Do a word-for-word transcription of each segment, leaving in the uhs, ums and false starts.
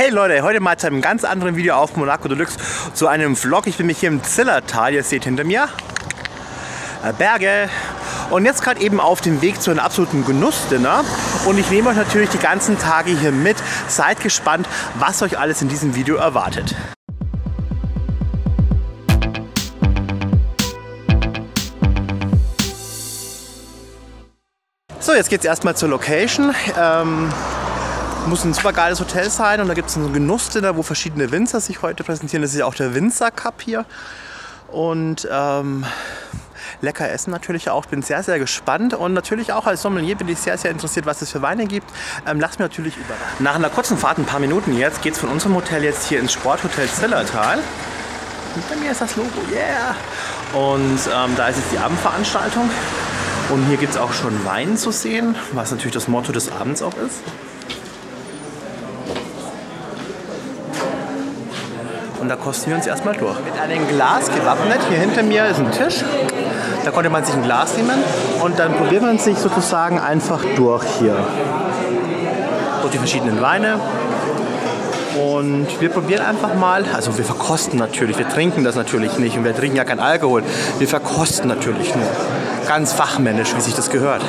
Hey Leute, heute mal zu einem ganz anderen Video auf Monaco Deluxe, zu einem Vlog. Ich bin mich hier im Zillertal, ihr seht hinter mir äh, Berge und jetzt gerade eben auf dem Weg zu einem absoluten Genussdinner und ich nehme euch natürlich die ganzen Tage hier mit. Seid gespannt, was euch alles in diesem Video erwartet. So, jetzt geht es erstmal zur Location. Ähm, muss ein super geiles Hotel sein und da gibt es ein Genussdinner, wo verschiedene Winzer sich heute präsentieren. Das ist ja auch der Winzer Cup hier. Und ähm, lecker essen natürlich auch. Bin sehr, sehr gespannt und natürlich auch als Sommelier bin ich sehr, sehr interessiert, was es für Weine gibt. Ähm, lasst mich natürlich überraschen. Nach einer kurzen Fahrt, ein paar Minuten jetzt, geht es von unserem Hotel jetzt hier ins Sporthotel Zillertal. Und bei mir ist das Logo, yeah! Und ähm, da ist jetzt die Abendveranstaltung. Und hier gibt es auch schon Wein zu sehen, was natürlich das Motto des Abends auch ist. Und da kosten wir uns erstmal durch. Mit einem Glas gewappnet. Hier hinter mir ist ein Tisch. Da konnte man sich ein Glas nehmen und dann probiert man sich sozusagen einfach durch hier. Durch die verschiedenen Weine. Und wir probieren einfach mal, also wir verkosten natürlich, wir trinken das natürlich nicht und wir trinken ja kein Alkohol. Wir verkosten natürlich nur. Ganz fachmännisch, wie sich das gehört.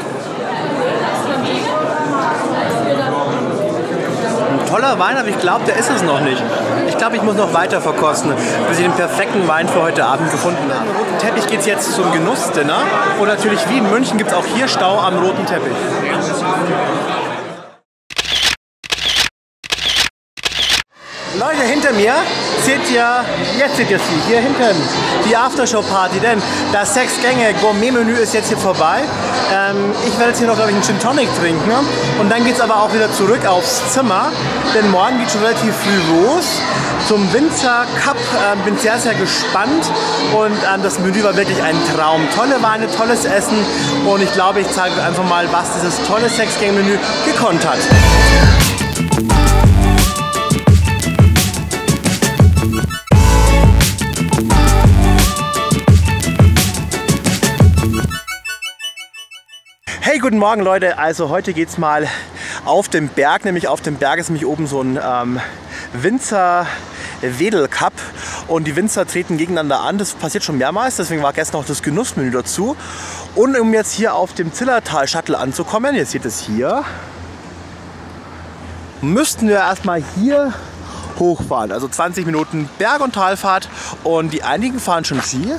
Ein toller Wein, aber ich glaube, der ist es noch nicht. Ich glaube, ich muss noch weiter verkosten, bis ich den perfekten Wein für heute Abend gefunden habe. Am roten Teppich geht es jetzt zum Genussdinner. Und natürlich wie in München gibt es auch hier Stau am roten Teppich. Leute, hinter mir seht ihr, jetzt seht ihr sie, hier hinten, die Aftershow-Party, denn das Sechs-Gänge-Gourmet-Menü ist jetzt hier vorbei. Ähm, ich werde jetzt hier noch, glaube ich, einen Gin Tonic trinken, ne? Und dann geht es aber auch wieder zurück aufs Zimmer, denn morgen geht schon relativ früh los zum Winzer Cup. Ähm, bin sehr, sehr gespannt und ähm, das Menü war wirklich ein Traum. Tolle Weine, tolles Essen und ich glaube, ich zeige euch einfach mal, was dieses tolle Sechs-Gänge-Menü gekonnt hat. Hey, guten Morgen Leute, also heute geht es mal auf den Berg, nämlich auf dem Berg ist nämlich oben so ein ähm, Winzer Wedel Cup und die Winzer treten gegeneinander an, das passiert schon mehrmals, deswegen war gestern auch das Genussmenü dazu. Und um jetzt hier auf dem Zillertal Shuttle anzukommen, ihr seht es hier, müssten wir erstmal hier hochfahren, also zwanzig Minuten Berg- und Talfahrt und die einigen fahren schon Ski.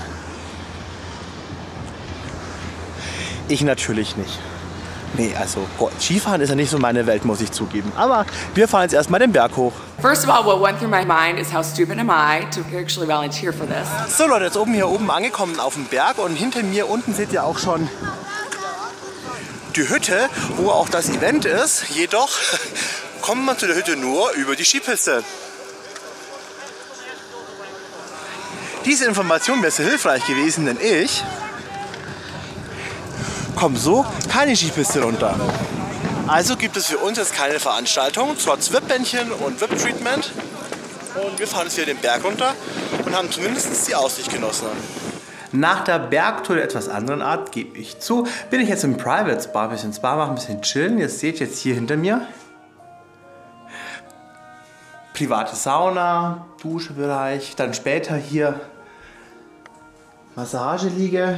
Ich natürlich nicht. Nee, also Skifahren ist ja nicht so meine Welt, muss ich zugeben. Aber wir fahren jetzt erstmal den Berg hoch. First of all, what went through my mind is how stupid am I to actually volunteer for this. So Leute, jetzt oben hier oben angekommen auf dem Berg und hinter mir unten seht ihr auch schon die Hütte, wo auch das Event ist. Jedoch kommt man zu der Hütte nur über die Skipiste. Diese Information wäre sehr hilfreich gewesen, denn ich kommt so keine Skipiste runter. Also gibt es für uns jetzt keine Veranstaltung, trotz V I P-Bändchen und V I P-Treatment. Und wir fahren jetzt wieder den Berg runter und haben zumindest die Aussicht genossen. Nach der Bergtour der etwas anderen Art, gebe ich zu, bin ich jetzt im Private Spa, ein bisschen Spa machen, ein bisschen chillen. Ihr seht jetzt hier hinter mir private Sauna, Duschebereich, dann später hier Massageliege.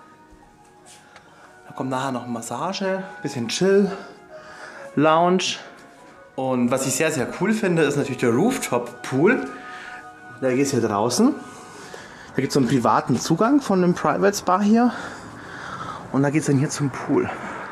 Da kommt nachher noch Massage, bisschen Chill, Lounge. Und was ich sehr, sehr cool finde, ist natürlich der Rooftop-Pool. Der geht hier draußen. Da gibt es so einen privaten Zugang von dem Private Spa hier. Und da geht es dann hier zum Pool.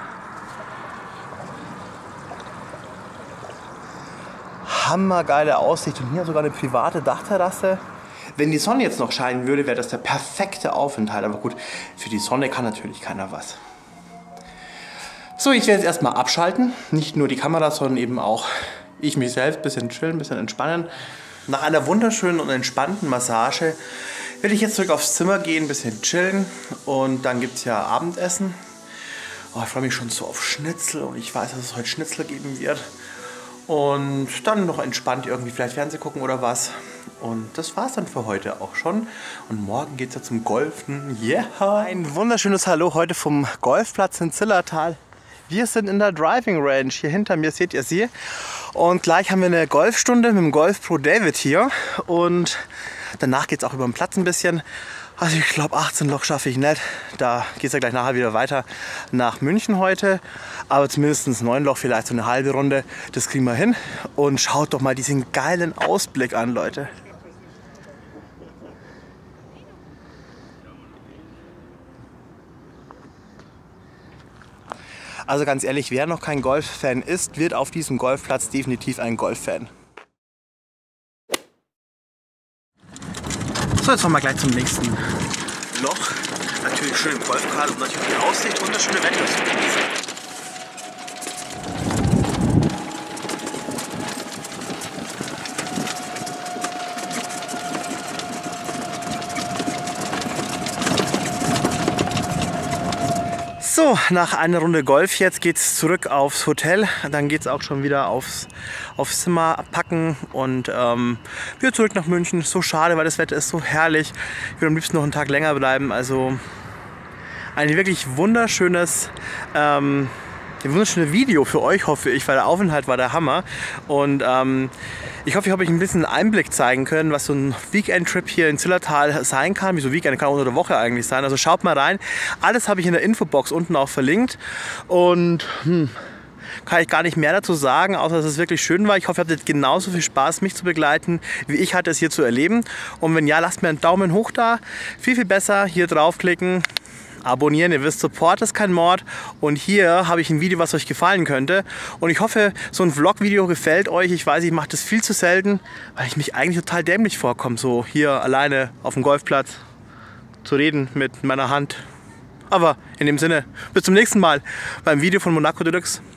Hammergeile Aussicht und hier sogar eine private Dachterrasse. Wenn die Sonne jetzt noch scheinen würde, wäre das der perfekte Aufenthalt. Aber gut, für die Sonne kann natürlich keiner was. So, ich werde jetzt erstmal abschalten. Nicht nur die Kamera, sondern eben auch ich mich selbst. Ein bisschen chillen, ein bisschen entspannen. Nach einer wunderschönen und entspannten Massage werde ich jetzt zurück aufs Zimmer gehen, ein bisschen chillen. Und dann gibt es ja Abendessen. Oh, ich freue mich schon so auf Schnitzel und ich weiß, dass es heute Schnitzel geben wird. Und dann noch entspannt irgendwie vielleicht Fernsehen gucken oder was. Und das war's dann für heute auch schon. Und morgen geht's ja zum Golfen. Yeah! Ein wunderschönes Hallo heute vom Golfplatz in Zillertal. Wir sind in der Driving Range. Hier hinter mir seht ihr sie. Und gleich haben wir eine Golfstunde mit dem Golf Pro David hier. Und danach geht es auch über den Platz ein bisschen. Also ich glaube achtzehn Loch schaffe ich nicht. Da geht es ja gleich nachher wieder weiter nach München heute. Aber zumindest neun Loch, vielleicht so eine halbe Runde. Das kriegen wir hin. Und schaut doch mal diesen geilen Ausblick an, Leute. Also ganz ehrlich, wer noch kein Golf-Fan ist, wird auf diesem Golfplatz definitiv ein Golf-Fan. So, jetzt fahren wir gleich zum nächsten Loch. Natürlich schön im Golfkart und natürlich die Aussicht und das schöne Wetter zu genießen. So, nach einer Runde Golf jetzt geht es zurück aufs Hotel. Dann geht es auch schon wieder aufs, aufs Zimmer packen und ähm, wieder zurück nach München. So schade, weil das Wetter ist so herrlich. Ich würde am liebsten noch einen Tag länger bleiben. Also ein wirklich wunderschönes, ähm, ein wunderschönes Video für euch, hoffe ich, weil der Aufenthalt war der Hammer. Und ähm, ich hoffe, ich habe euch ein bisschen Einblick zeigen können, was so ein Weekend-Trip hier in Zillertal sein kann. Wie so Weekend kann auch unter der Woche eigentlich sein. Also schaut mal rein. Alles habe ich in der Infobox unten auch verlinkt. Und hm, kann ich gar nicht mehr dazu sagen, außer dass es wirklich schön war. Ich hoffe, ihr hattet genauso viel Spaß, mich zu begleiten, wie ich hatte es hier zu erleben. Und wenn ja, lasst mir einen Daumen hoch da. Viel, viel besser. Hier draufklicken. Abonnieren, ihr wisst, Support ist kein Mord. Und hier habe ich ein Video, was euch gefallen könnte. Und ich hoffe, so ein Vlog-Video gefällt euch. Ich weiß, ich mache das viel zu selten, weil ich mich eigentlich total dämlich vorkomme, so hier alleine auf dem Golfplatz zu reden mit meiner Hand. Aber in dem Sinne, bis zum nächsten Mal beim Video von Monaco Deluxe.